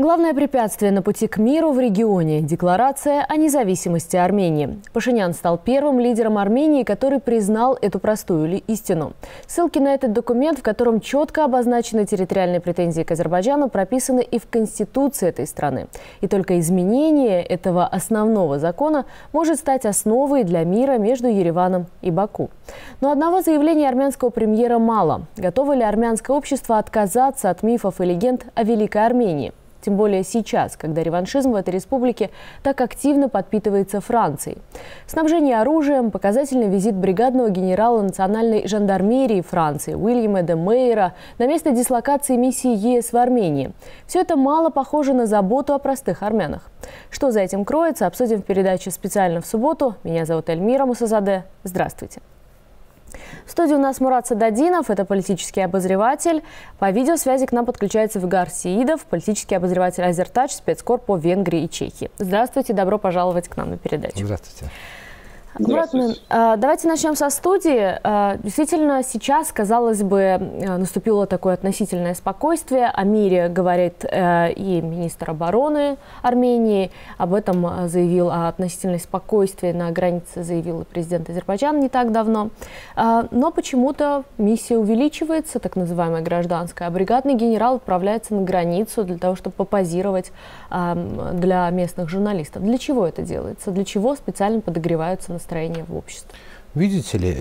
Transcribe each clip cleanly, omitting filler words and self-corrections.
Главное препятствие на пути к миру в регионе – декларация о независимости Армении. Пашинян стал первым лидером Армении, который признал эту простую истину. Ссылки на этот документ, в котором четко обозначены территориальные претензии к Азербайджану, прописаны и в Конституции этой страны. И только изменение этого основного закона может стать основой для мира между Ереваном и Баку. Но одного заявления армянского премьера мало. Готово ли армянское общество отказаться от мифов и легенд о Великой Армении? Тем более сейчас, когда реваншизм в этой республике так активно подпитывается Францией. Снабжение оружием, показательный визит бригадного генерала национальной жандармерии Франции Уильяма де Мейера на место дислокации миссии ЕС в Армении. Все это мало похоже на заботу о простых армянах. Что за этим кроется, обсудим в передаче «Специально в субботу». Меня зовут Эльмира Мусазаде. Здравствуйте. В студии у нас Мурат Сададинов, это политический обозреватель. По видеосвязи к нам подключается Вигар Сеидов, политический обозреватель Азертач, спецкор по Венгрии и Чехии. Здравствуйте, добро пожаловать к нам на передачу. Здравствуйте. Мурат, давайте начнем со студии. Действительно, сейчас, казалось бы, наступило такое относительное спокойствие. О мире говорит и министр обороны Армении. Об этом заявил, о относительном спокойствии на границе заявил и президент Азербайджана не так давно. Но почему-то миссия увеличивается, так называемая гражданская. А бригадный генерал отправляется на границу для того, чтобы попозировать для местных журналистов. Для чего это делается? Для чего специально подогреваются настроения в обществе? Видите ли,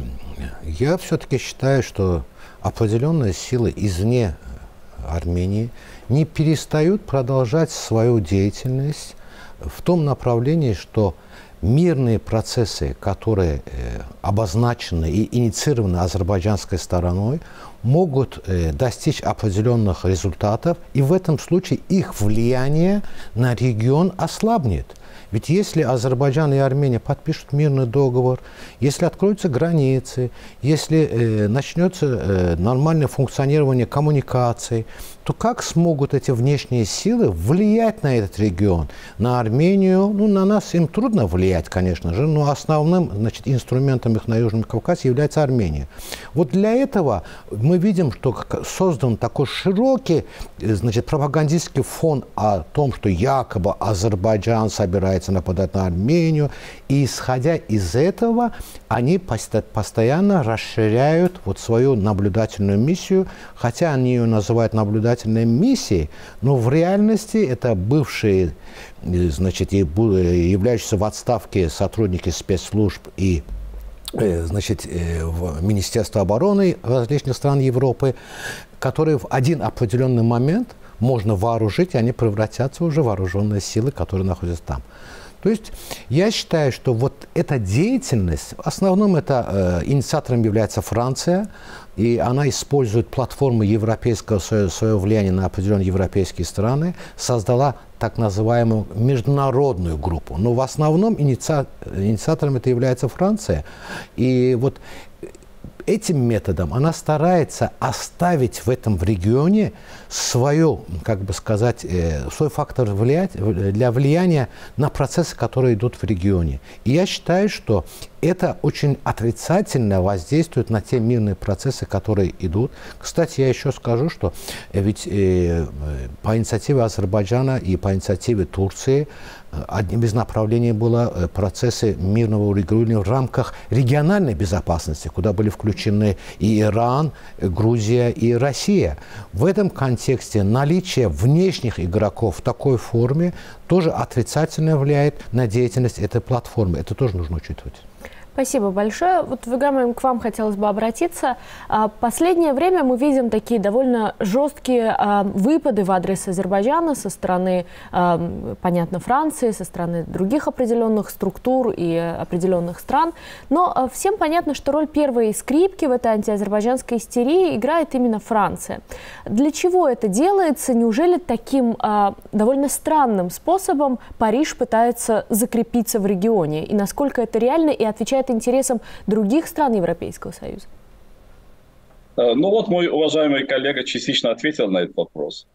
я все-таки считаю, что определенные силы извне Армении не перестают продолжать свою деятельность в том направлении, что мирные процессы, которые обозначены и инициированы азербайджанской стороной, могут достичь определенных результатов, и в этом случае их влияние на регион ослабнет. Ведь если Азербайджан и Армения подпишут мирный договор, если откроются границы, если начнется нормальное функционирование коммуникаций, то как смогут эти внешние силы влиять на этот регион, на Армению? Ну, на нас им трудно влиять, конечно же, но основным, значит, инструментом их на Южном Кавказе является Армения. Вот для этого мы видим, что создан такой широкий, значит, пропагандистский фон о том, что якобы Азербайджан собирается нападать на Армению, и исходя из этого они постоянно расширяют вот свою наблюдательную миссию, хотя они ее называют наблюдательной миссией, но в реальности это бывшие, значит, являющиеся в отставке сотрудники спецслужб и, значит, в Министерстве обороны различных стран Европы, которые в один определенный момент можно вооружить, и они превратятся уже в вооруженные силы, которые находятся там. То есть я считаю, что вот эта деятельность, в основном это инициатором является Франция, и она использует платформу европейского, свое влияние на определенные европейские страны, создала так называемую международную группу. Но в основном инициатором это является Франция. И вот этим методом она старается оставить в этом регионе свое, как бы сказать, свой фактор для влияния на процессы, которые идут в регионе. И я считаю, что это очень отрицательно воздействует на те мирные процессы, которые идут. Кстати, я еще скажу, что ведь по инициативе Азербайджана и по инициативе Турции одним из направлений было процессы мирного урегулирования в рамках региональной безопасности, куда были включены и Иран, Грузия и Россия. В этом контексте наличие внешних игроков в такой форме тоже отрицательно влияет на деятельность этой платформы. Это тоже нужно учитывать. Спасибо большое. Вот, Вигар, к вам хотелось бы обратиться. В последнее время мы видим такие довольно жесткие выпады в адрес Азербайджана со стороны, понятно, Франции, со стороны других определенных структур и определенных стран. Но всем понятно, что роль первой скрипки в этой антиазербайджанской истерии играет именно Франция. Для чего это делается? Неужели таким довольно странным способом Париж пытается закрепиться в регионе? И насколько это реально и отвечает интересам других стран Европейского Союза? Ну вот мой уважаемый коллега частично ответил на этот вопрос.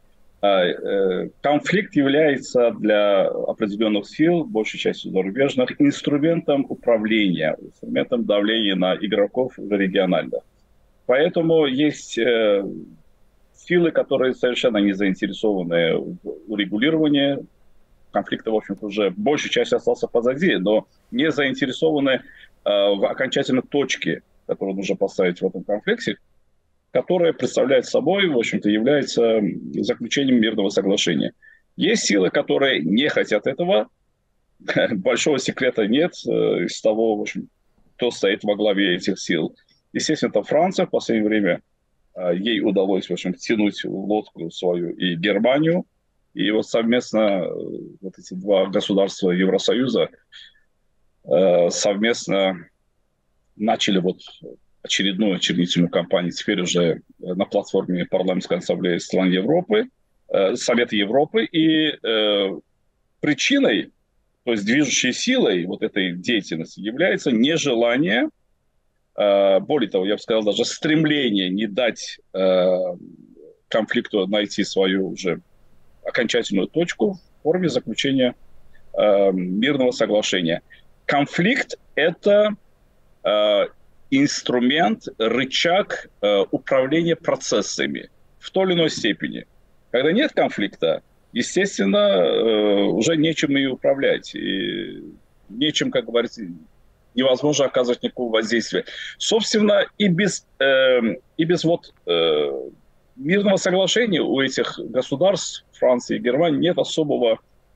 Конфликт является для определенных сил, большей частью зарубежных, инструментом управления, инструментом давления на игроков региональных. Поэтому есть силы, которые совершенно не заинтересованы в урегулировании конфликта, в общем-то, уже большая часть остался позади, но не заинтересованы в окончательной точке, которую нужно поставить в этом конфликте, которая представляет собой, в общем-то, является заключением мирного соглашения. Есть силы, которые не хотят этого. Большого секрета нет из того, в общем, кто стоит во главе этих сил. Естественно, это Франция. В последнее время ей удалось, в общем, тянуть лодку свою и Германию. И вот совместно вот эти два государства Евросоюза совместно начали вот очередную очернительную кампанию, теперь уже на платформе парламентской ассамблеи стран Европы, Совета Европы. И причиной, то есть движущей силой вот этой деятельности является нежелание, более того, я бы сказал, даже стремление не дать конфликту найти свою уже окончательную точку в форме заключения мирного соглашения. Конфликт – это инструмент, рычаг управления процессами в той или иной степени. Когда нет конфликта, естественно, уже нечем и управлять. И нечем, как говорится, невозможно оказывать никакого воздействия. Собственно, и без вот мирного соглашения у этих государств, Франции и Германии, нет особого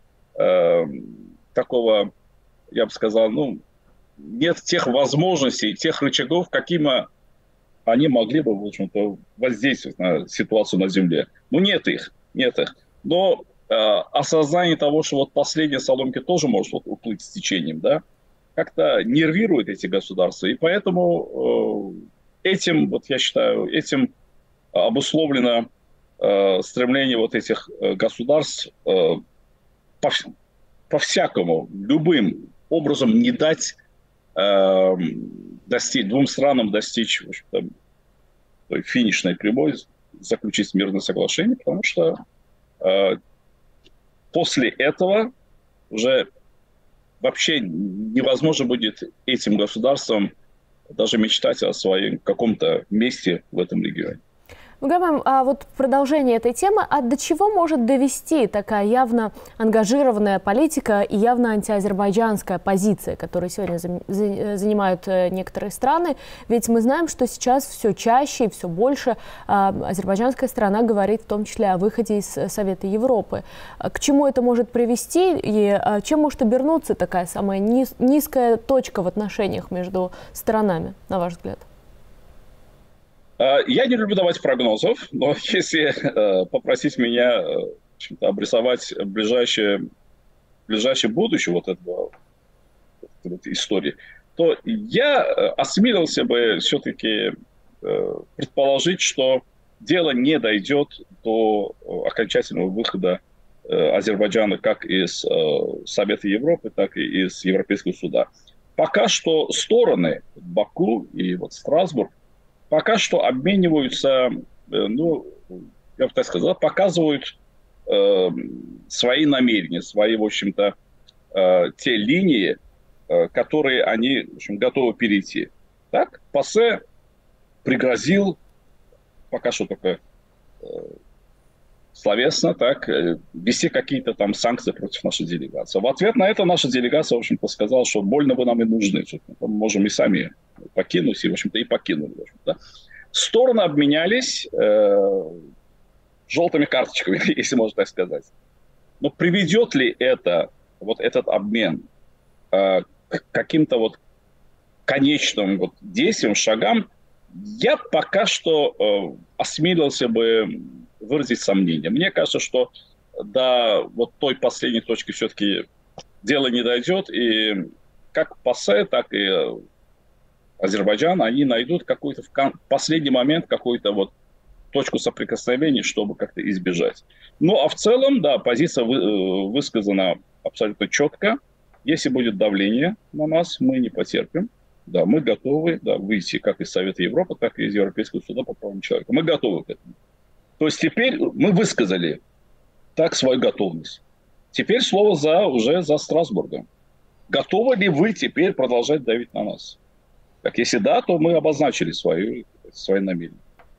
такого, я бы сказал, нет тех возможностей, тех рычагов, какими они могли бы, в общем-то, воздействовать на ситуацию на Земле. Нет их. Но осознание того, что вот последняя соломки тоже может вот уплыть с течением, да, как-то нервирует эти государства. И поэтому этим, вот я считаю, этим обусловлено стремление вот этих государств по-всякому, любым образом не дать двум странам достичь, в общем-то, той финишной прямой, заключить мирное соглашение, потому что после этого уже вообще невозможно будет этим государствам даже мечтать о своем каком-то месте в этом регионе. Мугамам, а вот продолжение этой темы, до чего может довести такая явно ангажированная политика и явно антиазербайджанская позиция, которую сегодня занимают некоторые страны? Ведь мы знаем, что сейчас все чаще и все больше азербайджанская сторона говорит в том числе о выходе из Совета Европы. К чему это может привести и чем может обернуться такая самая низкая точка в отношениях между сторонами, на ваш взгляд? Я не люблю давать прогнозов, но если попросить меня обрисовать ближайшее будущее вот этой истории, то я осмелился бы все-таки предположить, что дело не дойдет до окончательного выхода Азербайджана как из Совета Европы, так и из Европейского суда. Пока что стороны, Баку и вот Страсбург, пока что обмениваются, я бы так сказал, показывают свои намерения, свои, в общем-то, те линии, которые они, в общем, готовы перейти. Так, ПАСЕ пригрозил, пока что только словесно, так, ввести какие-то там санкции против нашей делегации. В ответ на это наша делегация, в общем-то, сказала, что больно вы нам и нужны. Мы можем и сами покинуть, и, в общем-то, и покинули. В общем-то. Стороны обменялись желтыми карточками, если можно так сказать. Но приведет ли это, вот этот обмен к каким-то вот конечным вот действиям, шагам, я пока что осмелился бы выразить сомнение. Мне кажется, что до вот той последней точки все-таки дело не дойдет, и как ПАСЕ, так и Азербайджан, они найдут какой-то в последний момент какую-то вот точку соприкосновения, чтобы как-то избежать. Ну, а в целом, да, позиция высказана абсолютно четко. Если будет давление на нас, мы не потерпим. Да, мы готовы, да, выйти как из Совета Европы, так и из Европейского суда по правам человека. Мы готовы к этому. То есть теперь мы высказали так свою готовность. Теперь слово уже за Страсбургом. Готовы ли вы теперь продолжать давить на нас? Так, если да, то мы обозначили свои намерения.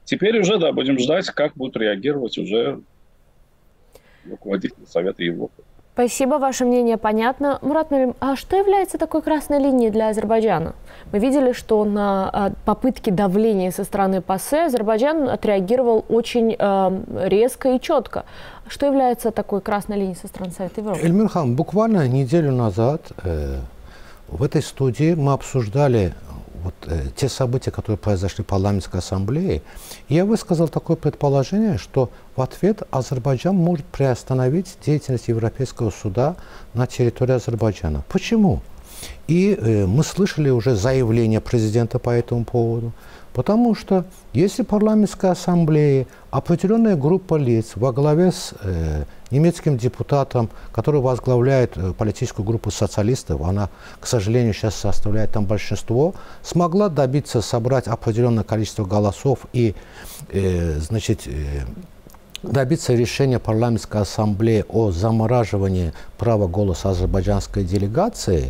Теперь уже, да, будем ждать, как будут реагировать уже руководители Совета Европы. Спасибо, ваше мнение понятно. Мурат Мелим, а что является такой красной линией для Азербайджана? Мы видели, что на попытки давления со стороны ПАСЕ Азербайджан отреагировал очень резко и четко. Что является такой красной линией со стороны Совета Европы? Эльмирхан, буквально неделю назад в этой студии мы обсуждали те события, которые произошли в парламентской ассамблее. И я высказал такое предположение, что в ответ Азербайджан может приостановить деятельность Европейского суда на территории Азербайджана. Почему? И мы слышали уже заявление президента по этому поводу. Потому что если парламентская ассамблея, определенная группа лиц во главе с немецким депутатом, который возглавляет политическую группу социалистов, она, к сожалению, сейчас составляет там большинство, смогла добиться, собрать определенное количество голосов и, добиться решения парламентской ассамблеи о замораживании права голоса азербайджанской делегации,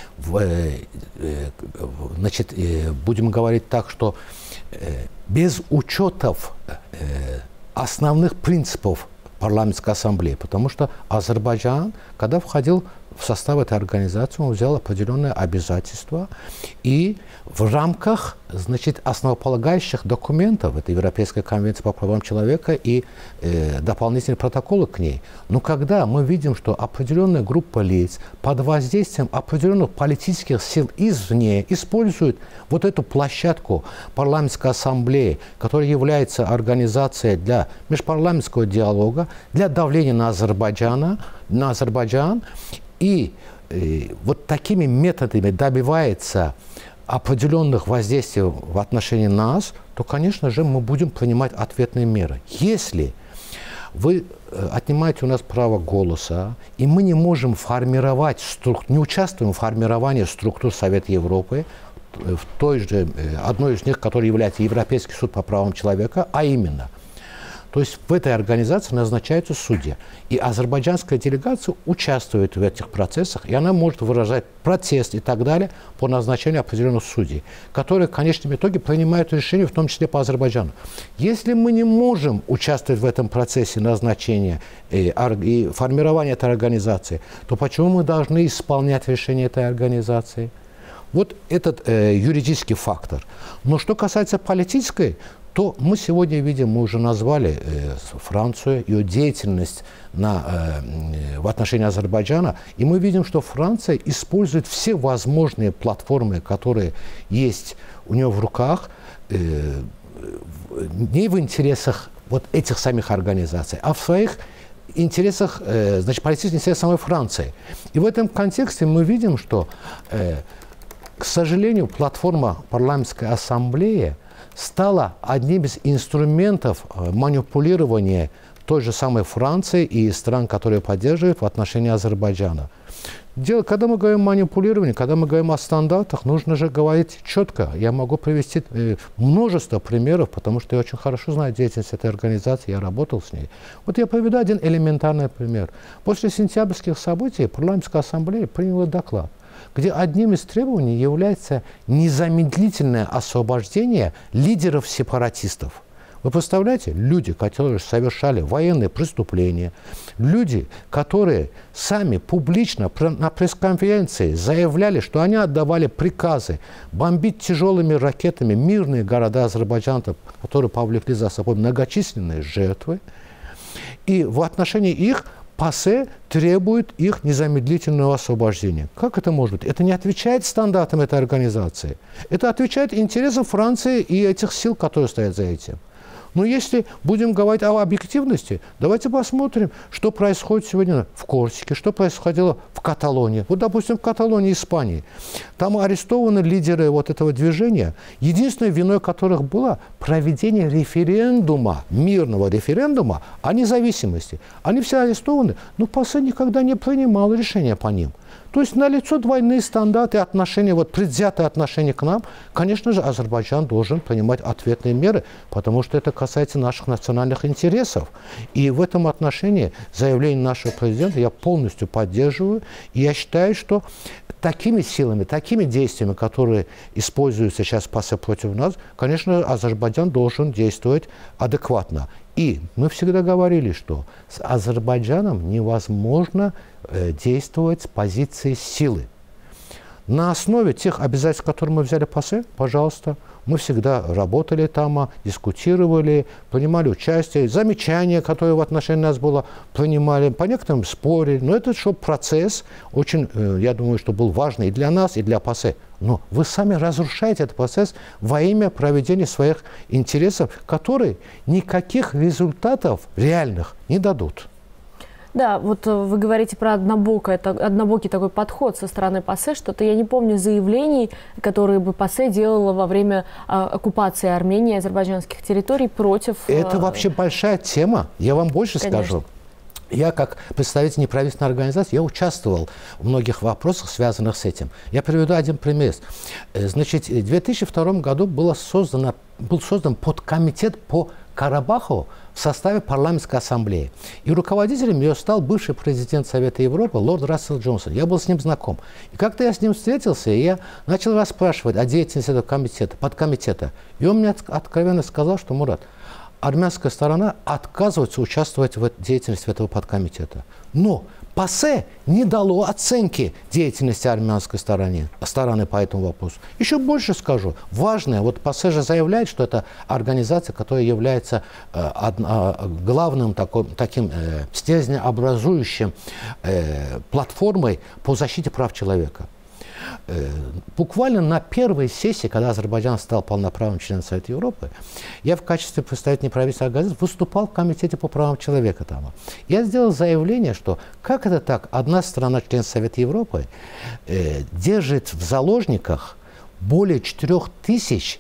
будем говорить так, что без учетов основных принципов парламентской ассамблеи, потому что Азербайджан, когда входил в состав этой организации, он взял определенные обязательства, и в рамках, основополагающих документов, это Европейская конвенция по правам человека и дополнительные протоколы к ней. Но когда мы видим, что определенная группа лиц под воздействием определенных политических сил извне использует вот эту площадку парламентской ассамблеи, которая является организацией для межпарламентского диалога, для давления на Азербайджан, и вот такими методами добивается определенных воздействий в отношении нас, то, конечно же, мы будем принимать ответные меры. Если вы отнимаете у нас право голоса, и мы не можем формировать, не участвуем в формировании структур Совета Европы, в той же, одной из них, которая является Европейский суд по правам человека, а именно, то есть в этой организации назначаются судьи. И азербайджанская делегация участвует в этих процессах, и она может выражать протест и так далее по назначению определенных судей, которые в конечном итоге принимают решения, в том числе по Азербайджану. Если мы не можем участвовать в этом процессе назначения и формирования этой организации, то почему мы должны исполнять решения этой организации? Вот этот юридический фактор. Но что касается политической, то мы сегодня видим, мы уже назвали Францию, ее деятельность в отношении Азербайджана, и мы видим, что Франция использует все возможные платформы, которые есть у нее в руках, не в интересах вот этих самих организаций, а в своих интересах, политических интересах самой Франции. И в этом контексте мы видим, что, к сожалению, платформа парламентской ассамблеи стала одним из инструментов манипулирования той же самой Франции и стран, которые поддерживают в отношении Азербайджана. Когда мы говорим о манипулировании, когда мы говорим о стандартах, нужно же говорить четко. Я могу привести множество примеров, потому что я очень хорошо знаю деятельность этой организации, я работал с ней. Вот я приведу один элементарный пример. После сентябрьских событий парламентская ассамблея приняла доклад, где одним из требований является незамедлительное освобождение лидеров сепаратистов. Вы представляете, люди, которые совершали военные преступления, люди, которые сами публично на пресс-конференции заявляли, что они отдавали приказы бомбить тяжелыми ракетами мирные города Азербайджана, которые повлекли за собой многочисленные жертвы, и в отношении их ПАСЕ требует их незамедлительного освобождения. Как это может быть? Это не отвечает стандартам этой организации. Это отвечает интересам Франции и этих сил, которые стоят за этим. Но если будем говорить о объективности, давайте посмотрим, что происходит сегодня в Корсике, что происходило в Каталонии. Вот, допустим, в Каталонии, Испании. Там арестованы лидеры вот этого движения, единственной виной которых было проведение референдума, мирного референдума о независимости. Они все арестованы, но ПАСЕ никогда не принимал решения по ним. То есть налицо двойные стандарты отношения, предвзятое отношение к нам. Конечно же, Азербайджан должен принимать ответные меры, потому что это касается наших национальных интересов. И в этом отношении заявление нашего президента я полностью поддерживаю. И я считаю, что такими силами, такими действиями, которые используются сейчас ПАСЕ против нас, конечно, Азербайджан Азербайджан должен действовать адекватно. И мы всегда говорили, что с Азербайджаном невозможно действовать с позиции силы. На основе тех обязательств, которые мы взяли ПАСЕ, пожалуйста, мы всегда работали там, дискутировали, принимали участие, замечания, которые в отношении нас было, принимали, по некоторым спорили. Но это что процесс очень, я думаю, что был важный и для нас, и для ПАСЕ. Но вы сами разрушаете этот процесс во имя проведения своих интересов, которые никаких результатов реальных не дадут. Да, вот вы говорите про однобокий такой подход со стороны ПАСЕ. Что-то я не помню заявлений, которые бы ПАСЕ делала во время оккупации Армении и азербайджанских территорий против... Это вообще большая тема. Я вам больше скажу. Я, как представитель неправительственной организации, я участвовал в многих вопросах, связанных с этим. Я приведу один пример. Значит, в 2002 году был создан подкомитет по Карабаху в составе парламентской ассамблеи. И руководителем ее стал бывший президент Совета Европы лорд Рассел Джонсон. Я был с ним знаком. И как-то я с ним встретился, и я начал расспрашивать о деятельности этого подкомитета. И он мне откровенно сказал, что, Мурат, армянская сторона отказывается участвовать в деятельности этого подкомитета. Но ПАСЕ не дало оценки деятельности армянской стороны по этому вопросу. Еще больше скажу. Важное, вот ПАСЕ же заявляет, что это организация, которая является главным таким стержнеобразующим платформой по защите прав человека. Буквально на первой сессии, когда Азербайджан стал полноправным членом Совета Европы, я в качестве представителя неправительственной организации выступал в Комитете по правам человека там. Я сделал заявление, что как это так, одна страна, член Совета Европы, держит в заложниках более 4000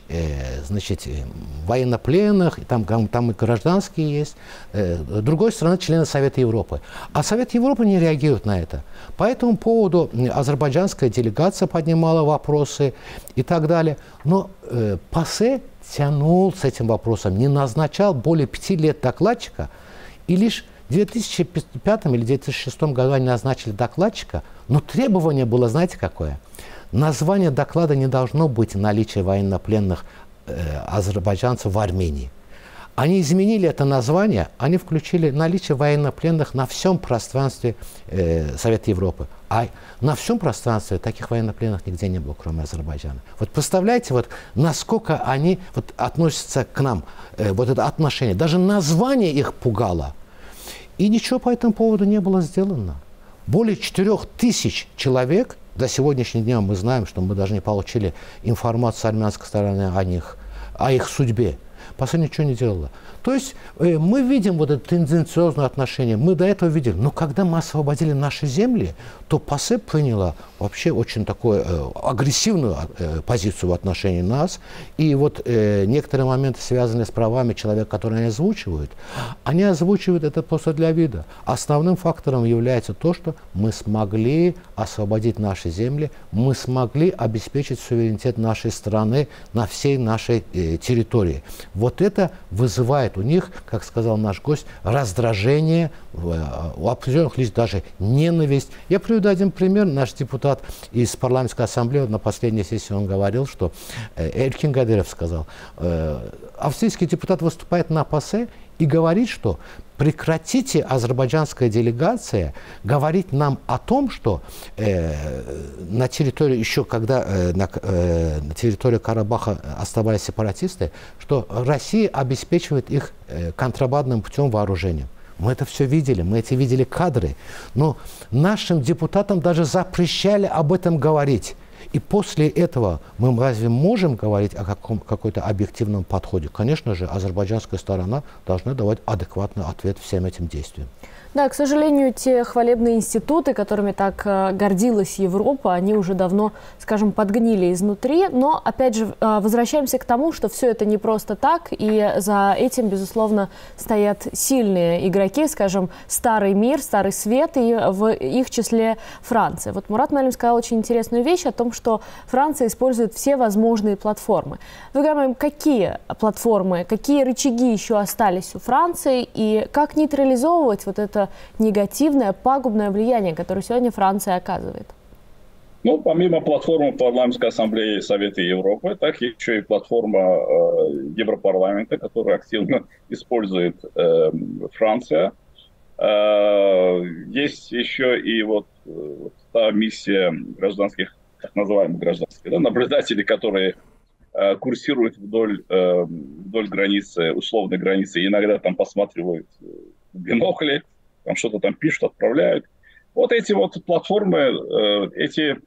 военнопленных, там и гражданские есть, другой страны члены Совета Европы. А Совет Европы не реагирует на это. По этому поводу азербайджанская делегация поднимала вопросы и так далее. Но ПАСЕ тянул с этим вопросом, не назначал более 5 лет докладчика, и лишь в 2005 или 2006 году они назначили докладчика, но требование было, знаете, какое? Название доклада не должно быть наличие военнопленных азербайджанцев в Армении. Они изменили это название, они включили наличие военнопленных на всем пространстве Совета Европы. А на всем пространстве таких военнопленных нигде не было, кроме Азербайджана. Вот представляете, вот, насколько они относятся к нам, вот это отношение. Даже название их пугало. И ничего по этому поводу не было сделано. Более 4000 человек. До сегодняшнего дня мы знаем, что мы даже не получили информацию с армянской стороны о их судьбе. ПАСЕ ничего не делала. То есть мы видим вот это тенденциозное отношение. Мы до этого видели. Но когда мы освободили наши земли, то ПАСЕ приняла вообще очень такую агрессивную позицию в отношении нас. И вот некоторые моменты, связанные с правами человека, которые они озвучивают это просто для вида. Основным фактором является то, что мы смогли освободить наши земли, мы смогли обеспечить суверенитет нашей страны на всей нашей территории. Вот это вызывает у них, как сказал наш гость, раздражение, у определенных лиц даже ненависть. Я приведу один пример. Наш депутат из парламентской ассамблеи на последней сессии он говорил, что Эркин Гадиров сказал, австрийский депутат выступает на ПАСЕ и говорит, что прекратите, азербайджанская делегация, говорить нам о том, что на территории, еще когда на территории Карабаха оставались сепаратисты, что Россия обеспечивает их контрабандным путем вооружением. Мы это все видели, мы эти видели кадры. Но нашим депутатам даже запрещали об этом говорить. И после этого мы разве можем говорить о какой-то объективном подходе? Конечно же, азербайджанская сторона должна давать адекватный ответ всем этим действиям. Да, к сожалению, те хвалебные институты, которыми так гордилась Европа, они уже давно, скажем, подгнили изнутри. Но, опять же, возвращаемся к тому, что все это не просто так, и за этим, безусловно, стоят сильные игроки, скажем, старый мир, старый свет, и в их числе Франция. Вот Мурат Муалим сказал очень интересную вещь о том, что Франция использует все возможные платформы. Вы говорите, какие платформы, какие рычаги еще остались у Франции, и как нейтрализовывать вот это негативное, пагубное влияние, которое сегодня Франция оказывает? Ну, помимо платформы Парламентской ассамблеи Совета Европы, так еще и платформа Европарламента, которую активно использует Франция. Есть еще и вот та миссия гражданских, так называемых гражданских, да, наблюдателей, которые курсируют вдоль границы, условной границы, и иногда там посматривают в бинокли, там что-то там пишут, отправляют. Вот эти вот платформы, эти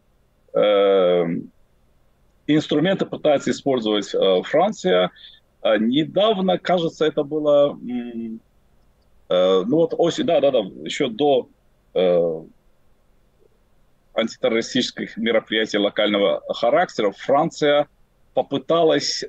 инструменты пытается использовать Франция. Недавно, кажется, это было, ну вот осень, да, еще до антитеррористических мероприятий локального характера Франция попыталась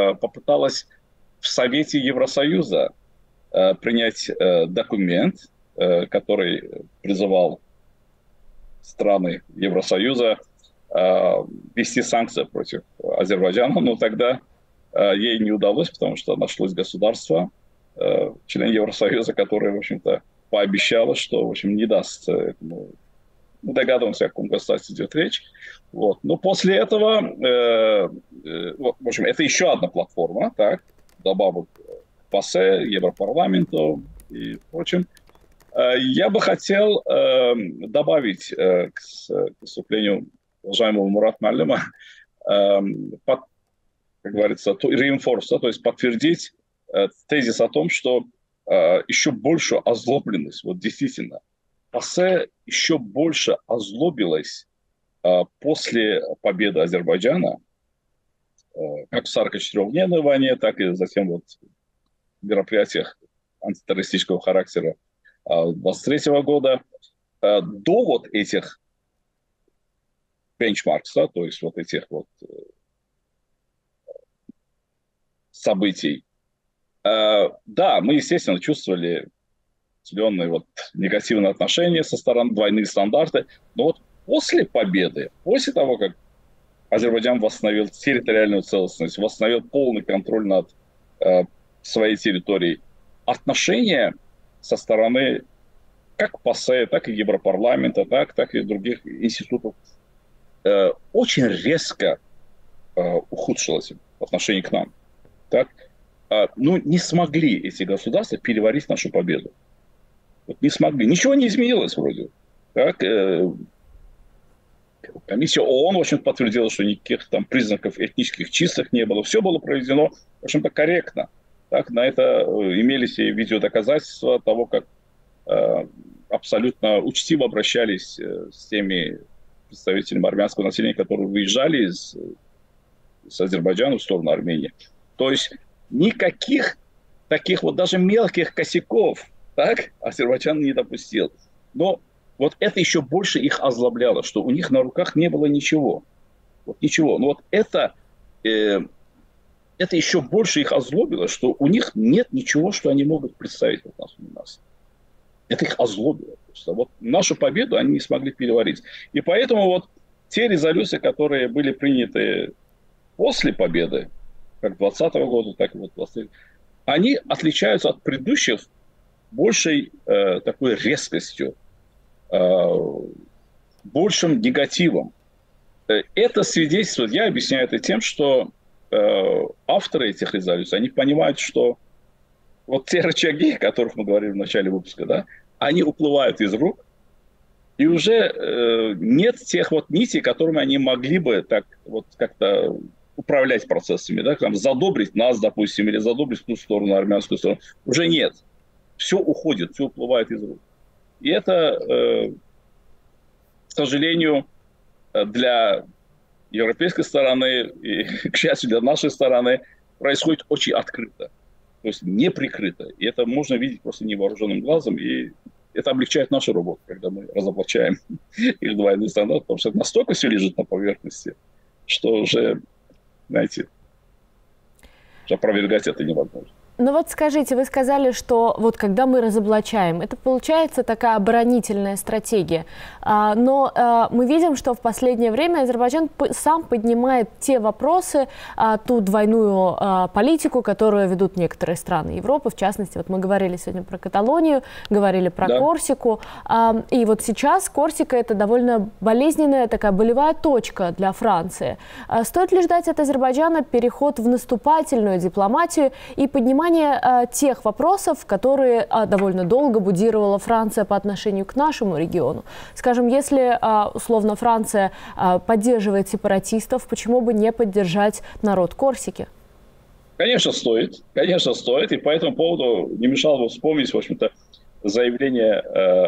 в Совете Евросоюза принять документ, который призывал страны Евросоюза ввести санкции против Азербайджана, но тогда ей не удалось, потому что нашлось государство, член Евросоюза, которое, в общем-то, пообещало, что, в общем, не даст этому. Мы догадываемся, о каком государстве идет речь. Вот. Но после этого, в общем, это еще одна платформа, так, добавок к ПАСЕ, Европарламенту и прочим. Я бы хотел добавить к выступлению уважаемого Мурата Муаллима, как говорится, reinforce, то есть подтвердить тезис о том, что еще большую озлобленность, вот действительно, ПАСЕ еще больше озлобилась после победы Азербайджана, как в 44-дневной войне, так и затем вот в мероприятиях антитеррористического характера 23 года. До вот этих бенчмаркс, да, то есть вот этих вот событий, да, мы, естественно, чувствовали определенные вот негативные отношения со стороны, двойные стандарты, но вот после победы, после того, как Азербайджан восстановил территориальную целостность, восстановил полный контроль над своей территорией, отношения со стороны как ПАСЕ, так и Европарламента, так и других институтов очень резко ухудшилось в отношении к нам. Так? Ну, не смогли эти государства переварить нашу победу. Вот не смогли. Ничего не изменилось вроде. Так? Комиссия ООН, в общем, подтвердила, что никаких там признаков этнических чисток не было. Все было проведено, в общем-то, корректно. Так? На это имелись и видеодоказательства того, как абсолютно учтиво обращались с теми представителями армянского населения, которые выезжали с Азербайджана в сторону Армении. То есть никаких таких вот даже мелких косяков, так, Азербайджан не допустил. Но вот это еще больше их озлобляло, что у них на руках не было ничего. Вот ничего. Но вот это еще больше их озлобило, что у них нет ничего, что они могут представить вот нас. Это их озлобило. Просто. Вот нашу победу они не смогли переварить. И поэтому вот те резолюции, которые были приняты после победы, как 2020 года, так и вот 2023, они отличаются от предыдущих большей такой резкостью, большим негативом. Это свидетельствует, я объясняю это тем, что авторы этих резолюций, они понимают, что вот те рычаги, о которых мы говорили в начале выпуска, да, они уплывают из рук, и уже нет тех вот нитей, которыми они могли бы так вот как-то управлять процессами, да, там, задобрить нас, допустим, или задобрить ту сторону, армянскую сторону. Уже нет. Все уходит, все уплывает из рук. И это, к сожалению, для европейской стороны и, к счастью, для нашей стороны происходит очень открыто. То есть не прикрыто. И это можно видеть просто невооруженным глазом. И это облегчает нашу работу, когда мы разоблачаем их двойные стандарты. Потому что настолько все лежит на поверхности, что уже, знаете, опровергать это невозможно. Ну вот скажите, вы сказали, что вот когда мы разоблачаем, это получается такая оборонительная стратегия. Но мы видим, что в последнее время Азербайджан сам поднимает те вопросы, ту двойную политику, которую ведут некоторые страны Европы. В частности, вот мы говорили сегодня про Каталонию, говорили про Корсику. И вот сейчас Корсика – это довольно болезненная такая болевая точка для Франции. Стоит ли ждать от Азербайджана переход в наступательную дипломатию и поднимание тех вопросов, которые довольно долго будировала Франция по отношению к нашему региону? Скажем, если, условно, Франция поддерживает сепаратистов, почему бы не поддержать народ Корсики? Конечно, стоит. Конечно, стоит. И по этому поводу не мешало бы вспомнить, в общем-то, заявление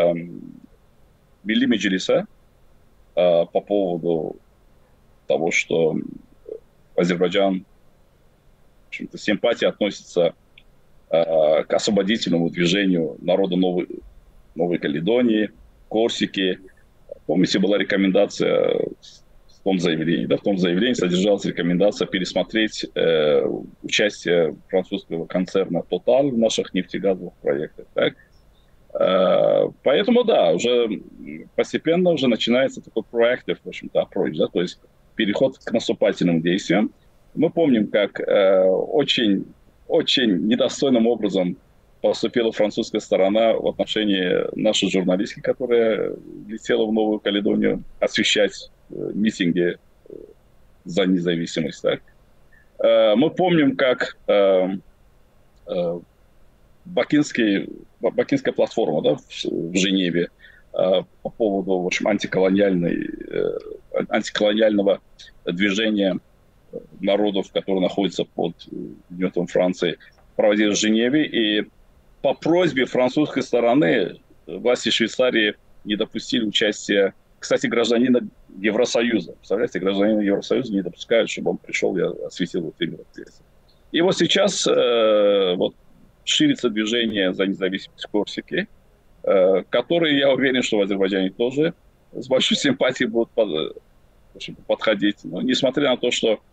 Милли Меджлиса по поводу того, что Азербайджан, в общем-то, с симпатией относится к освободительному движению народа Новой Каледонии, Корсики. Помните, была рекомендация в том заявлении, в том заявлении содержалась рекомендация пересмотреть участие французского концерна Total в наших нефтегазовых проектах. Так? Поэтому, да, уже постепенно уже начинается такой proactive, в общем-то, approach, да, то есть переход к наступательным действиям. Мы помним, как очень недостойным образом поступила французская сторона в отношении нашей журналистки, которая летела в Новую Каледонию освещать митинги за независимость. Так? Мы помним, как Бакинская платформа, да, в Женеве по поводу, в общем, антиколониального движения народов, которые находятся под гнетом Франции, проводилась в Женеве. И по просьбе французской стороны власти Швейцарии не допустили участия, кстати, гражданина Евросоюза. Представляете, гражданина Евросоюза не допускают, чтобы он пришел и осветил вот эти мероприятия. И вот сейчас вот ширится движение за независимость Корсики, которые, я уверен, что в Азербайджане тоже с большой симпатией будут подходить. Но несмотря на то, что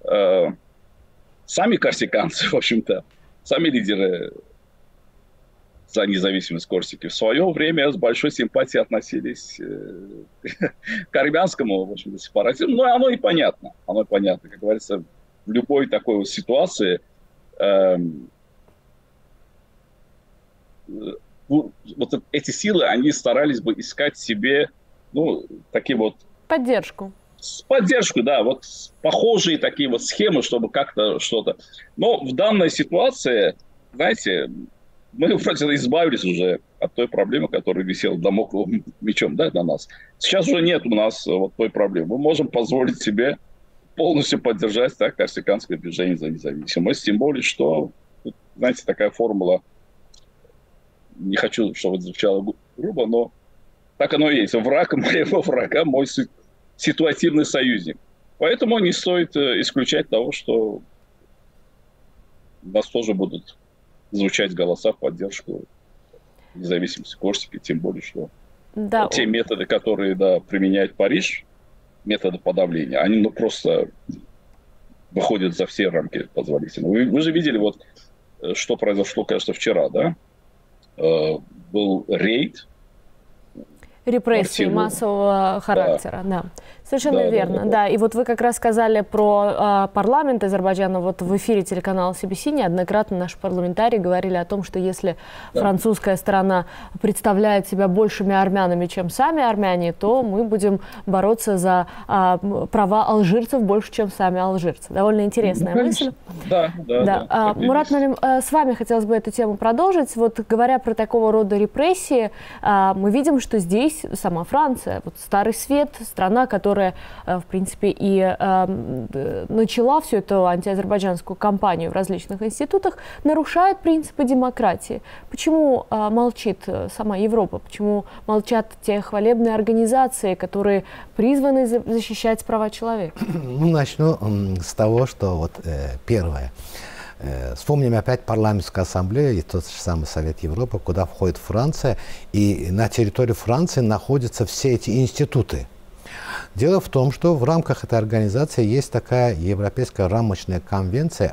сами корсиканцы, в общем-то, сами лидеры за независимость Корсики в свое время с большой симпатией относились к армянскому, в общем-то, сепаратизму. Но оно и понятно. Оно и понятно. Как говорится, в любой такой вот ситуации вот эти силы, они старались бы искать себе, ну, такие вот... Поддержку, да, вот похожие такие вот схемы, чтобы как-то что-то... Но в данной ситуации, знаете, мы вроде избавились уже от той проблемы, которая висела дамокловым мечом, да, на нас. Сейчас уже нет у нас вот той проблемы. Мы можем позволить себе полностью поддержать, так, корсиканское движение за независимость. Тем более, что, знаете, такая формула, не хочу, чтобы это звучало грубо, но так оно и есть. Враг моего врага, мой ситуативный союзник. Поэтому не стоит исключать того, что у нас тоже будут звучать голоса в поддержку независимости Корсики, тем более, что те методы, которые применяет Париж, методы подавления, они просто выходят за все рамки позволительного. Вы же видели, вот, что произошло, кажется, вчера, да? Был рейд. Репрессии массового характера, да. Совершенно верно, да. И вот вы как раз сказали про парламент Азербайджана. Вот в эфире телеканала CBC неоднократно наши парламентарии говорили о том, что если французская сторона представляет себя большими армянами, чем сами армяне, то мы будем бороться за права алжирцев больше, чем сами алжирцы. Довольно интересная мысль. Да. Мурат Налим, с вами хотелось бы эту тему продолжить. Вот говоря про такого рода репрессии, мы видим, что здесь сама Франция, вот Старый Свет, страна, которая, в принципе, и начала всю эту антиазербайджанскую кампанию в различных институтах, нарушает принципы демократии. Почему молчит сама Европа? Почему молчат те хвалебные организации, которые призваны защищать права человека? Ну, начну с того, что вот первое. Вспомним опять парламентскую ассамблею и тот же самый Совет Европы, куда входит Франция, и на территории Франции находятся все эти институты. Дело в том, что в рамках этой организации есть такая Европейская рамочная конвенция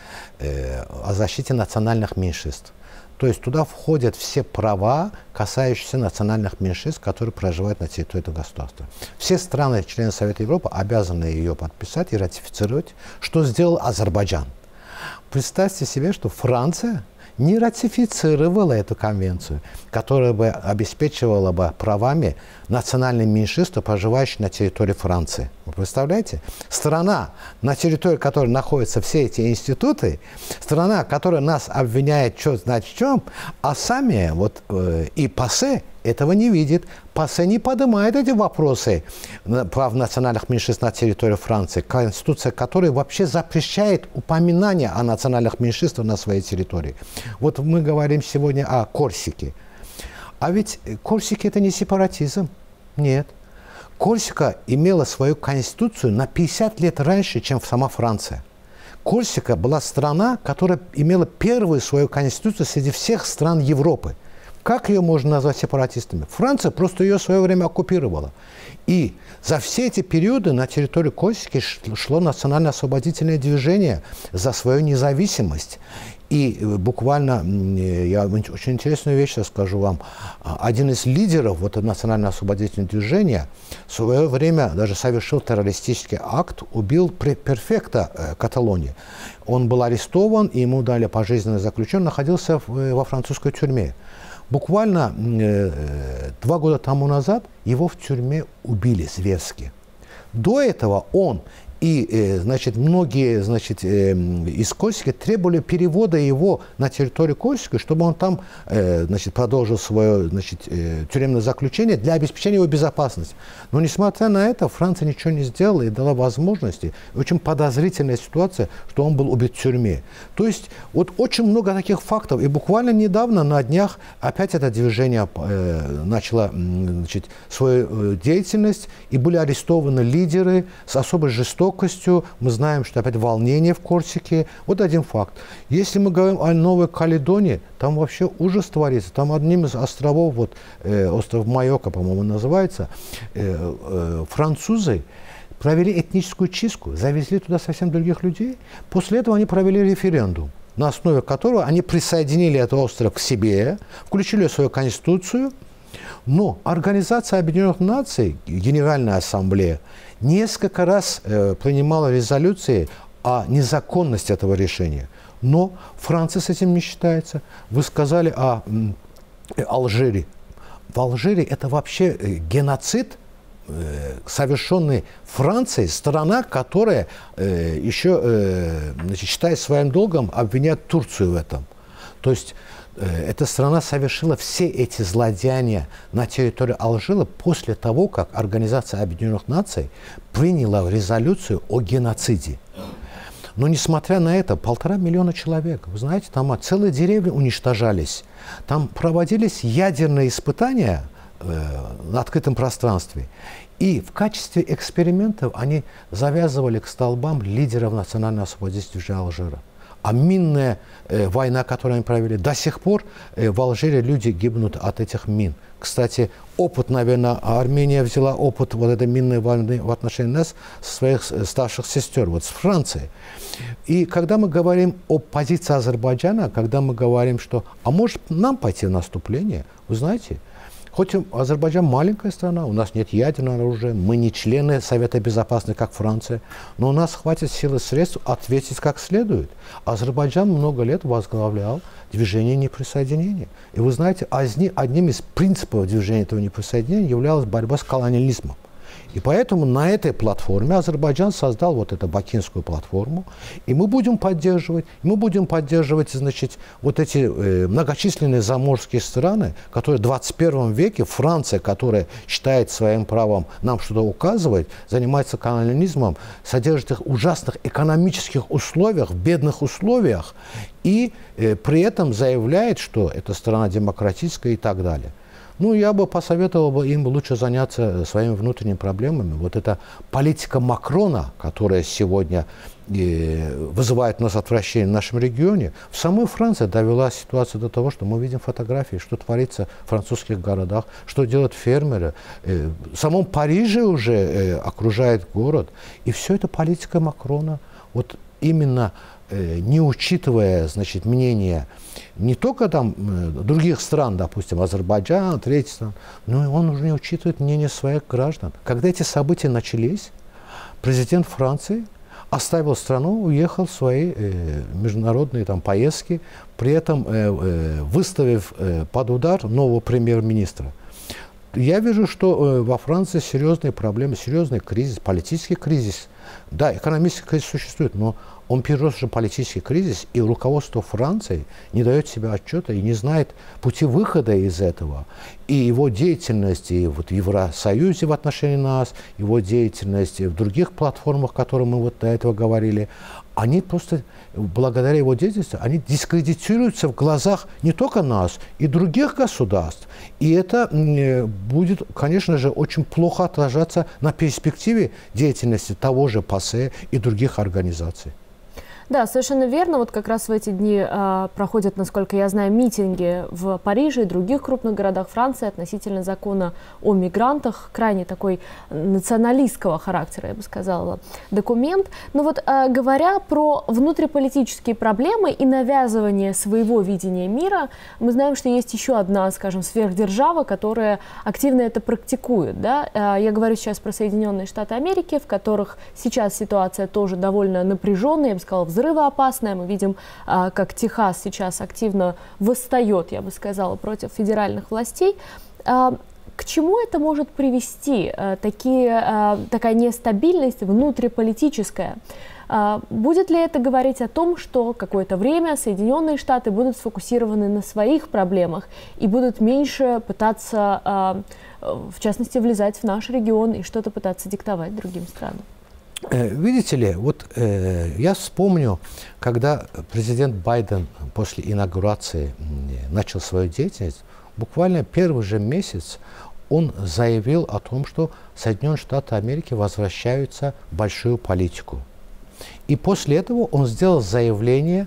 о защите национальных меньшинств. То есть туда входят все права, касающиеся национальных меньшинств, которые проживают на территории этого государства. Все страны, члены Совета Европы, обязаны ее подписать и ратифицировать, что сделал Азербайджан. Представьте себе, что Франция не ратифицировала эту конвенцию, которая бы обеспечивала бы правами национальных меньшинств, проживающих на территории Франции. Вы представляете? Страна, на территории которой находятся все эти институты, страна, которая нас обвиняет что знать в чем, а сами и ПАСЕ этого не видит. ПАСЕ не поднимает эти вопросы прав национальных меньшинств на территории Франции, конституция которой вообще запрещает упоминание о национальных меньшинствах на своей территории. Вот мы говорим сегодня о Корсике. А ведь Корсика – это не сепаратизм. Нет. Корсика имела свою конституцию на 50 лет раньше, чем сама Франция. Корсика была страна, которая имела первую свою конституцию среди всех стран Европы. Как ее можно назвать сепаратистами? Франция просто ее в свое время оккупировала. И за все эти периоды на территории Корсики шло национально-освободительное движение за свою независимость. И буквально, я очень интересную вещь расскажу вам. Один из лидеров национально-освободительного движения в свое время даже совершил террористический акт, убил префекта Каталонии. Он был арестован, и ему дали пожизненное заключение, он находился во французской тюрьме. Буквально 2 года тому назад его в тюрьме убили зверски. До этого он и, многие, из Корсики требовали перевода его на территорию Корсики, чтобы он там, продолжил свое, тюремное заключение для обеспечения его безопасности. Но, несмотря на это, Франция ничего не сделала и дала возможности. Очень подозрительная ситуация, что он был убит в тюрьме. То есть, очень много таких фактов. И буквально недавно, на днях, опять это движение начало, свою деятельность, и были арестованы лидеры с особой жестокостью. Мы знаем, что опять волнение в Корсике. Вот один факт. Если мы говорим о Новой Каледонии, там вообще ужас творится. Там одним из островов, остров Майорка, по-моему, называется, французы провели этническую чистку, завезли туда совсем других людей. После этого они провели референдум, на основе которого они присоединили этот остров к себе, включили в свою конституцию. Но Организация Объединенных Наций, Генеральная Ассамблея, несколько раз принимала резолюции о незаконности этого решения. Но Франция с этим не считается. Вы сказали о Алжире. В Алжире это вообще геноцид, совершенный Францией, страна, которая еще считает своим долгом обвинять Турцию в этом. То есть эта страна совершила все эти злодеяния на территории Алжира после того, как Организация Объединенных Наций приняла резолюцию о геноциде. Но несмотря на это, 1,5 миллиона человек, вы знаете, там целые деревни уничтожались. Там проводились ядерные испытания на открытом пространстве. И в качестве экспериментов они завязывали к столбам лидеров национально-освободительного движения Алжира. А минная война, которую они провели, до сих пор в Алжире люди гибнут от этих мин. Кстати, опыт, наверное, Армения взяла опыт этой минной войны в отношении нас, своих старших сестер, с Францией. И когда мы говорим о позиции Азербайджана, когда мы говорим, что, а может нам пойти в наступление, вы знаете, хоть Азербайджан маленькая страна, у нас нет ядерного оружия, мы не члены Совета Безопасности, как Франция, но у нас хватит сил и средств ответить как следует. Азербайджан много лет возглавлял движение неприсоединения. И вы знаете, одним из принципов движения этого неприсоединения являлась борьба с колониализмом. И поэтому на этой платформе Азербайджан создал эту бакинскую платформу, и мы будем поддерживать, эти многочисленные заморские страны, которые в 21 веке, Франция, которая считает своим правом нам что-то указывать, занимается колониализмом, содержит их в ужасных экономических условиях, в бедных условиях, и при этом заявляет, что эта страна демократическая и так далее. Ну, я бы посоветовал бы им лучше заняться своими внутренними проблемами. Вот эта политика Макрона, которая сегодня вызывает у нас отвращение в нашем регионе, в самой Франции довела ситуацию до того, что мы видим фотографии, что творится в французских городах, что делают фермеры. В самом Париже уже окружает город. И все это политика Макрона. Вот именно не учитывая, значит, мнение не только там других стран, допустим, Азербайджан, третьих стран, но и он уже не учитывает мнение своих граждан. Когда эти события начались, президент Франции оставил страну, уехал в свои международные там поездки, при этом выставив под удар нового премьер-министра. Я вижу, что во Франции серьезные проблемы, серьезный кризис, политический кризис. Да, экономический кризис существует, но он перерос уже политический кризис, и руководство Франции не дает себе отчета и не знает пути выхода из этого. И его деятельность и вот в Евросоюзе в отношении нас, его деятельность в других платформах, о которых мы вот до этого говорили, они просто, благодаря его деятельности, они дискредитируются в глазах не только нас, и других государств. И это будет, конечно же, очень плохо отражаться на перспективе деятельности того же ПАСЕ и других организаций. Да, совершенно верно. Вот как раз в эти дни проходят, насколько я знаю, митинги в Париже и других крупных городах Франции относительно закона о мигрантах. Крайне такой националистского характера, я бы сказала, документ. Но вот говоря про внутриполитические проблемы и навязывание своего видения мира, мы знаем, что есть еще одна, скажем, сверхдержава, которая активно это практикует. Да? Я говорю сейчас про Соединенные Штаты Америки, в которых сейчас ситуация тоже довольно напряженная, я бы сказала, взрывоопасная. Мы видим, как Техас сейчас активно восстает, я бы сказала, против федеральных властей. К чему это может привести, такая нестабильность внутриполитическая? Будет ли это говорить о том, что какое-то время Соединенные Штаты будут сфокусированы на своих проблемах и будут меньше пытаться, в частности, влезать в наш регион и что-то пытаться диктовать другим странам? Видите ли, вот я вспомню, когда президент Байден после инаугурации начал свою деятельность, буквально первый же месяц он заявил о том, что Соединенные Штаты Америки возвращаются в большую политику. И после этого он сделал заявление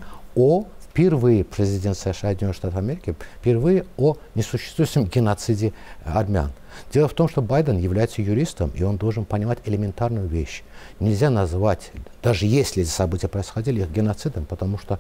впервые президент Соединенных Штатов Америки, впервые о несуществующем геноциде армян. Дело в том, что Байден является юристом, и он должен понимать элементарную вещь. Нельзя называть, даже если эти события происходили, их геноцидом, потому что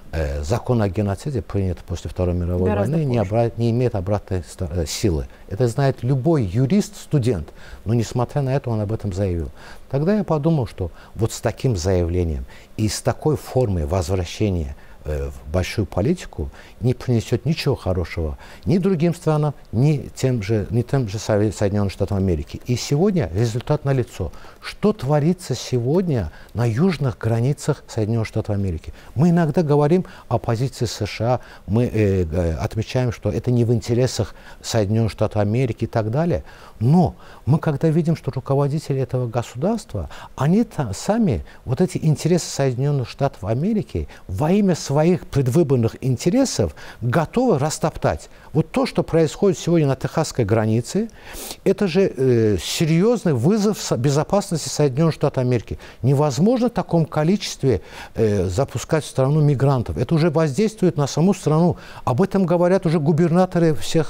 закон о геноциде, принят после Второй мировой войны, не имеет обратной силы. Это знает любой юрист, студент, но несмотря на это он об этом заявил. Тогда я подумал, что вот с таким заявлением и с такой формой возвращения в большую политику не принесет ничего хорошего ни другим странам, ни тем же Соединенным Штатам Америки. И сегодня результат налицо. Что творится сегодня на южных границах Соединенных Штатов Америки? Мы иногда говорим о позиции США, мы отмечаем, что это не в интересах Соединенных Штатов Америки и так далее. Но мы когда видим, что руководители этого государства, они сами вот эти интересы Соединенных Штатов Америки во имя своих предвыборных интересов готовы растоптать. Вот то, что происходит сегодня на техасской границе, это же серьезный вызов безопасности Соединенных Штатов Америки. Невозможно в таком количестве запускать в страну мигрантов. Это уже воздействует на саму страну. Об этом говорят уже губернаторы всех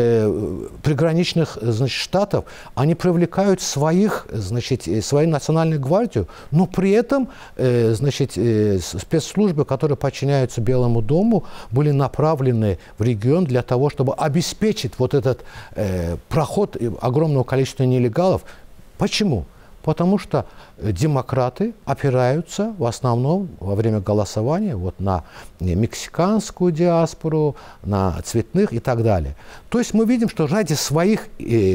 приграничных, значит, штатов. Они привлекают свою национальную гвардию, но при этом спецслужбы, которые подчиняются Белому дому, были направлены в регион для того, чтобы обеспечить вот этот проход огромного количества нелегалов. Почему? Потому что демократы опираются в основном во время голосования вот на мексиканскую диаспору, на цветных и так далее. То есть мы видим, что ради своих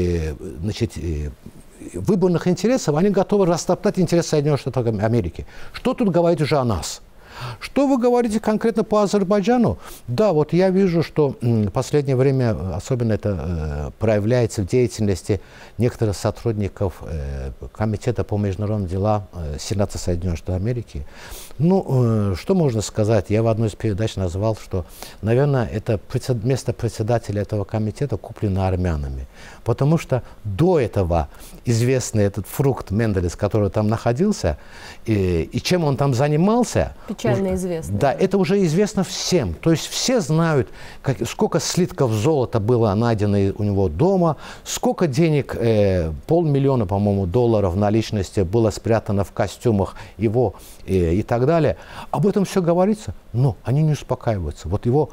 выборных интересов они готовы растоптать интересы Соединенных Штатов Америки. Что тут говорить уже о нас? Что вы говорите конкретно по Азербайджану? Да, вот я вижу, что в последнее время особенно это проявляется в деятельности некоторых сотрудников Комитета по международным делам Сената Соединенных Штатов Америки. Ну, что можно сказать? Я в одной из передач назвал, что, наверное, это место председателя этого комитета куплено армянами. Потому что до этого известный этот фрукт Менделес, который там находился, и чем он там занимался... Печально известно. Да, это уже известно всем. То есть все знают, сколько слитков золота было найдено у него дома, сколько денег, 500 000, по-моему, долларов наличности было спрятано в костюмах его и так далее. Об этом все говорится, но они не успокаиваются. Вот его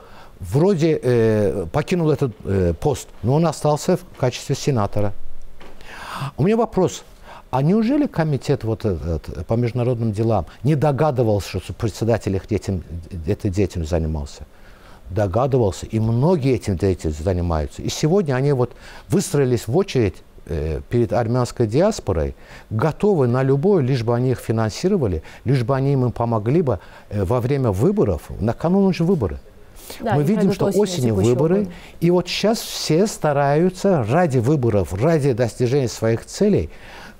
вроде покинул этот пост, но он остался в качестве сенатора. У меня вопрос. А неужели комитет вот этот, по международным делам не догадывался, что председатель этой деятельностью занимался? Догадывался, и многие этим деятельностью занимаются. И сегодня они вот выстроились в очередь перед армянской диаспорой, готовы на любое, лишь бы они их финансировали, лишь бы они им помогли бы во время выборов, накануне же выборы. Да, мы видим, что осенью выборы, года. И вот сейчас все стараются ради выборов, ради достижения своих целей,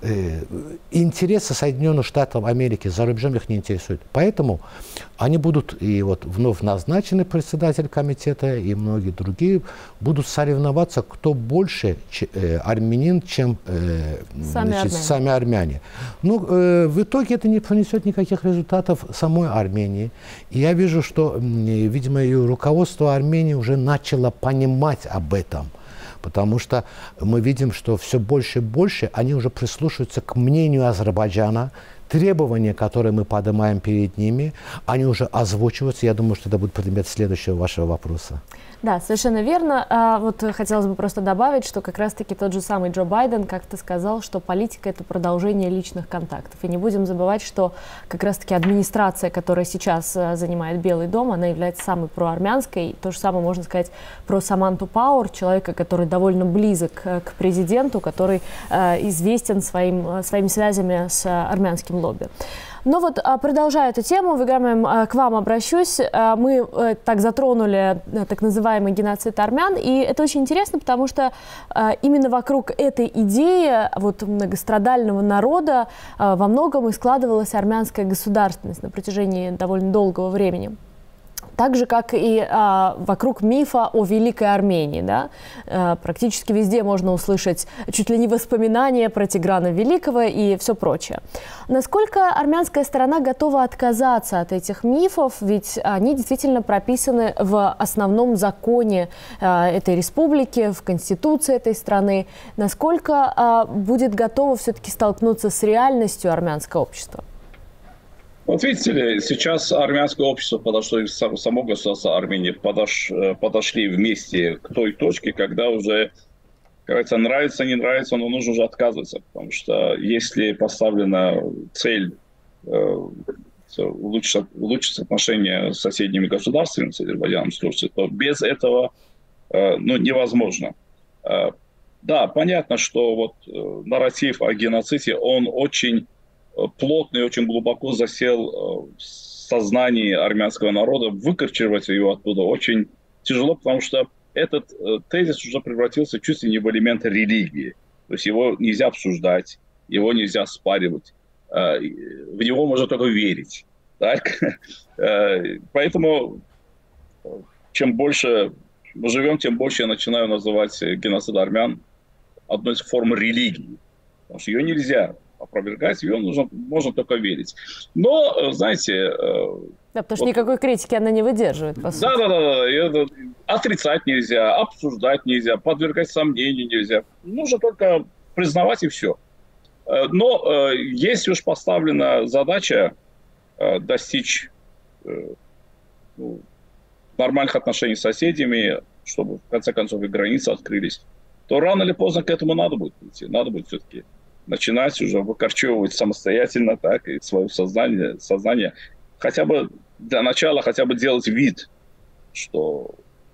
интересы Соединенных Штатов Америки за рубежом их не интересуют. Поэтому они будут, и вот вновь назначенный председатель комитета, и многие другие, будут соревноваться, кто больше армянин, чем сами армяне. Но в итоге это не принесет никаких результатов самой Армении. И я вижу, что, видимо, и руководство Армении уже начало понимать об этом. Потому что мы видим, что все больше и больше они уже прислушиваются к мнению Азербайджана, требования, которые мы поднимаем перед ними, они уже озвучиваются. Я думаю, что это будет предмет следующего вашего вопроса. Да, совершенно верно. Вот хотелось бы просто добавить, что как раз-таки тот же самый Джо Байден как-то сказал, что политика – это продолжение личных контактов. И не будем забывать, что как раз-таки администрация, которая сейчас занимает Белый дом, она является самой проармянской. То же самое можно сказать про Саманту Пауэр, человека, который довольно близок к президенту, который известен своими связями с армянским лобби. Но вот, продолжая эту тему, к вам обращусь. Мы так затронули так называемый геноцид армян, и это очень интересно, потому что именно вокруг этой идеи вот, многострадального народа во многом и складывалась армянская государственность на протяжении довольно долгого времени. Так же, как и вокруг мифа о Великой Армении. Да? Практически везде можно услышать чуть ли не воспоминания про Тиграна Великого и все прочее. Насколько армянская сторона готова отказаться от этих мифов, ведь они действительно прописаны в основном законе этой республики, в конституции этой страны. Насколько будет готово все-таки столкнуться с реальностью армянское общество? Вот видите ли, сейчас армянское общество подошло, само государство Армении подошли вместе к той точке, когда уже, как говорится, нравится, не нравится, но нужно уже отказываться. Потому что если поставлена цель улучшить отношения с соседними государствами, с Азербайджаном, с Турцией, то без этого невозможно. Да, понятно, что вот нарратив о геноциде, он очень плотно и очень глубоко засел в сознании армянского народа. Выкорчевать его оттуда очень тяжело, потому что этот тезис уже превратился чуть ли не в элемент религии. То есть его нельзя обсуждать, его нельзя спаривать, в него можно только верить. Так? Поэтому чем больше мы живем, тем больше я начинаю называть геноцид армян одной из форм религии. Потому что ее нельзя опровергать, ее можно только верить. Но, знаете... Да, потому что никакой критики она не выдерживает, по сути. Да. Отрицать нельзя, обсуждать нельзя, подвергать сомнению нельзя. Нужно только признавать и все. Но если уж поставлена задача достичь нормальных отношений с соседями, чтобы в конце концов и границы открылись, то рано или поздно к этому надо будет прийти. Надо будет все-таки начинать уже выкорчевывать самостоятельно так, и свое сознание, хотя бы для начала хотя бы делать вид, что...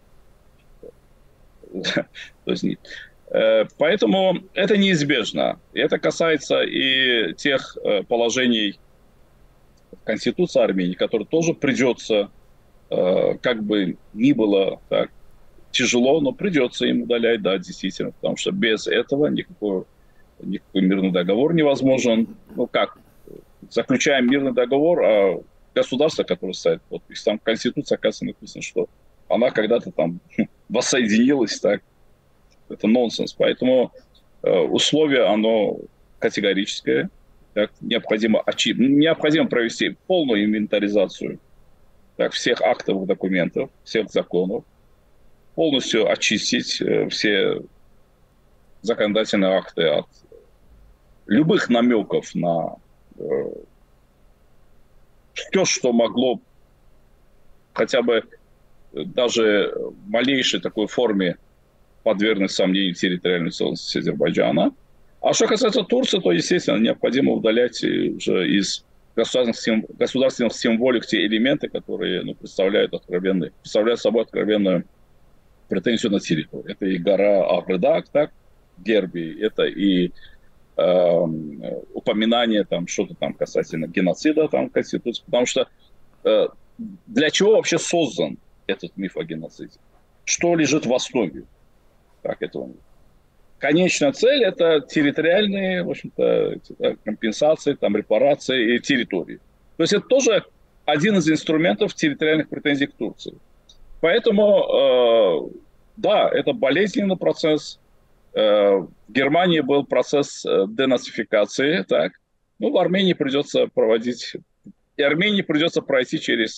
Поэтому это неизбежно. И это касается и тех положений Конституции Армении, которые тоже придется, как бы ни было так, тяжело, но придется им удалять, да, действительно, потому что без этого никакой мирный договор невозможен. Ну как, заключаем мирный договор, а государство, которое ставит подпись. Там в Конституции, оказывается, написано, что она когда-то там воссоединилась, так. Это нонсенс. Поэтому условие, оно категорическое. Так, необходимо провести полную инвентаризацию так, всех актовых документов, всех законов, полностью очистить все законодательные акты от любых намеков на все, что могло хотя бы даже в малейшей такой форме подвергнуть сомнению территориальной целостности Азербайджана. А что касается Турции, то, естественно, необходимо удалять уже из государственных символик те элементы, которые представляют собой откровенную претензию на территорию. Это и гора Агрдак, так, в гербе, это и упоминание там что-то там касательно геноцида там в Конституции. Потому что для чего вообще создан этот миф о геноциде? Что лежит в основе этого мифа? Конечная цель – это территориальные, в общем-то, компенсации, там, репарации и территории. То есть это тоже один из инструментов территориальных претензий к Турции. Поэтому, да, это болезненный процесс. В Германии был процесс денацификации, так. Ну, в Армении придется пройти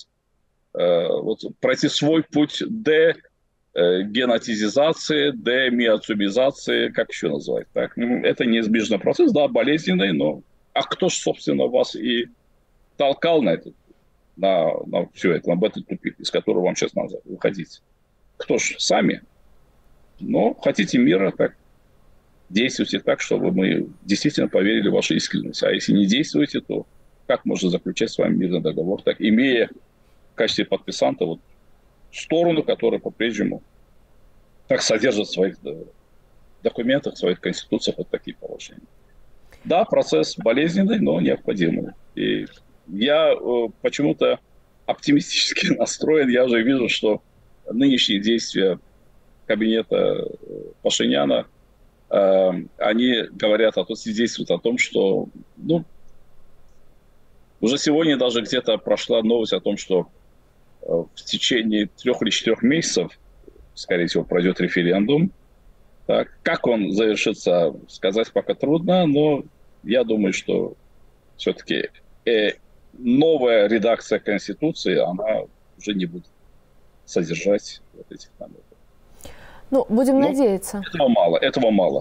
пройти свой путь генотизации, демиоцумизации, как еще назвать. Так? Ну, это неизбежный процесс, да, болезненный, но а кто же, собственно, вас и толкал на все это, об этот тупик, из которого вам сейчас надо выходить? Кто же? Сами. Но хотите мира, так действуйте так, чтобы мы действительно поверили в вашу искренность. А если не действуете, то как можно заключать с вами мирный договор, так, имея в качестве подписанта сторону, которая по-прежнему так содержит в своих документах, в своих конституциях вот такие положения. Да, процесс болезненный, но необходимый. И я почему-то оптимистически настроен. Я уже вижу, что нынешние действия кабинета Пашиняна, они говорят, свидетельствуют о том, что уже сегодня даже где-то прошла новость о том, что в течение 3 или 4 месяцев, скорее всего, пройдет референдум. Так, как он завершится, сказать пока трудно, но я думаю, что все-таки новая редакция Конституции, она уже не будет содержать вот этих намеков. Ну, будем надеяться. Этого мало.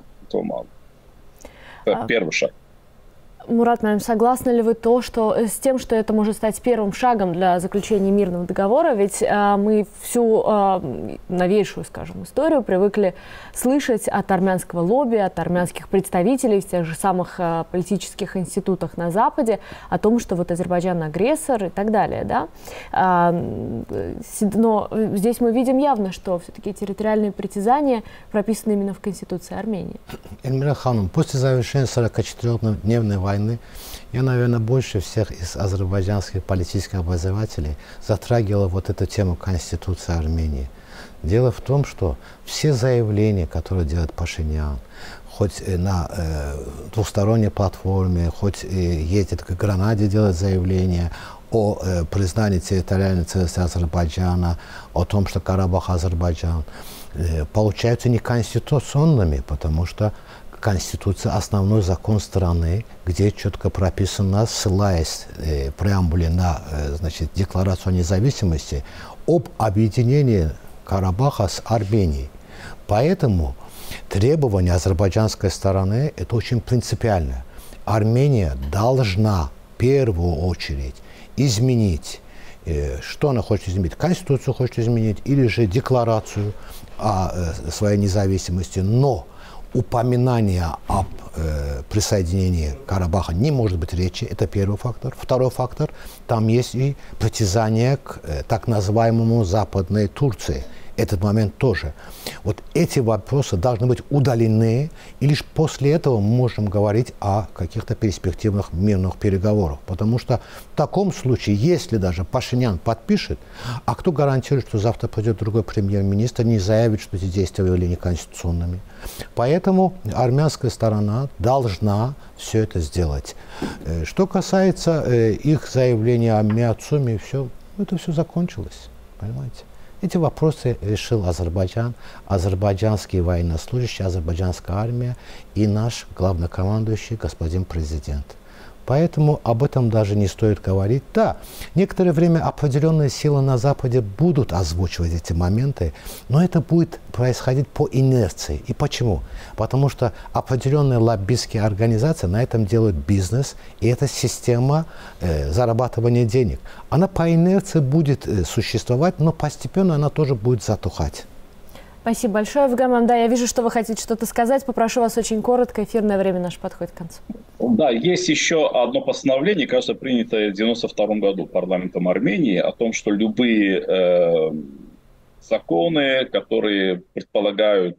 Это первый шаг. Мурат Марим, согласны ли вы с тем, что это может стать первым шагом для заключения мирного договора? Ведь мы всю новейшую, скажем, историю привыкли слышать от армянского лобби, от армянских представителей в тех же самых политических институтах на Западе о том, что вот Азербайджан агрессор и так далее, да? Но здесь мы видим явно, что все-таки территориальные притязания прописаны именно в Конституции Армении. Эльмира Ханум, после завершения 44-дневной войны я, наверное, больше всех из азербайджанских политических обозревателей затрагивал вот эту тему Конституции Армении. Дело в том, что все заявления, которые делает Пашинян, хоть на двусторонней платформе, хоть ездит к Гранаде делать заявления о признании территориальной целостности Азербайджана, о том, что Карабах Азербайджан, получаются неконституционными, потому что Конституция – основной закон страны, где четко прописано, ссылаясь в преамбуле на Декларацию о независимости, об объединении Карабаха с Арменией. Поэтому требования азербайджанской стороны – это очень принципиально. Армения должна в первую очередь изменить, что она хочет изменить, Конституцию хочет изменить, или же Декларацию о своей независимости, но упоминания об присоединении Карабаха не может быть речи. Это первый фактор. Второй фактор. Там есть и притязание к так называемому Западной Турции. этот момент тоже. Вот эти вопросы должны быть удалены, и лишь после этого мы можем говорить о каких-то перспективных мирных переговорах. Потому что в таком случае, если даже Пашинян подпишет, а кто гарантирует, что завтра придет другой премьер-министр, не заявит, что эти действия были неконституционными. Поэтому армянская сторона должна все это сделать. Что касается их заявления о МИАЦУМе, это все закончилось, понимаете? Эти вопросы решил Азербайджан, азербайджанские военнослужащие, азербайджанская армия и наш главнокомандующий господин президент. Поэтому об этом даже не стоит говорить. Да, некоторое время определенные силы на Западе будут озвучивать эти моменты, но это будет происходить по инерции. И почему? Потому что определенные лоббистские организации на этом делают бизнес, и это система зарабатывания денег. Она по инерции будет существовать, но постепенно она тоже будет затухать. Спасибо большое, Евгам. Да, я вижу, что вы хотите что-то сказать. Попрошу вас очень коротко. Эфирное время наше подходит к концу. Да, есть еще одно постановление, кажется, принятое в 1992 году парламентом Армении, о том, что любые законы, которые предполагают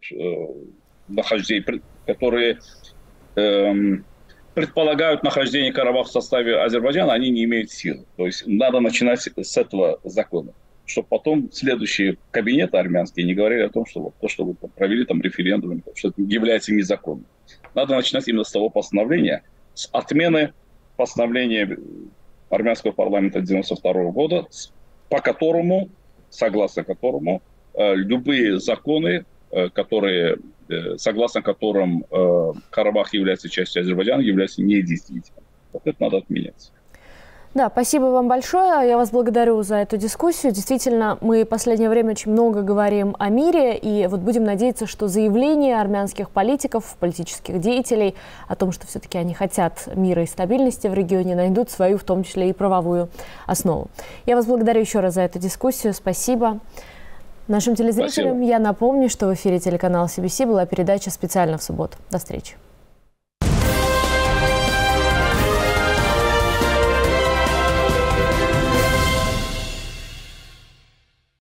нахождение Карабаха в составе Азербайджана, они не имеют силы. То есть надо начинать с этого закона, чтобы потом следующие кабинеты армянские не говорили о том, что вот то, что вы провели там референдум, что это является незаконным. Надо начинать именно с того постановления, с отмены постановления армянского парламента 1992 года, согласно которому любые законы, согласно которым Карабах является частью Азербайджана, являются недействительными. Вот это надо отменять. Да, спасибо вам большое. Я вас благодарю за эту дискуссию. Действительно, мы в последнее время очень много говорим о мире, и вот будем надеяться, что заявления армянских политиков, политических деятелей о том, что все-таки они хотят мира и стабильности в регионе, найдут свою, в том числе и правовую основу. Я вас благодарю еще раз за эту дискуссию. Спасибо. Нашим телезрителям я напомню, что в эфире телеканала CBC была передача «Специально в субботу». До встречи.